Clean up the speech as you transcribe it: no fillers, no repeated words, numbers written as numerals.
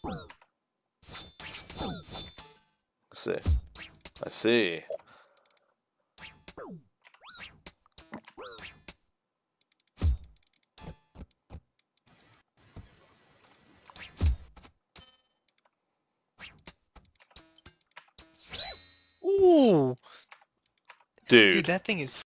Let's see. I see. Ooh. Dude. Dude, that thing is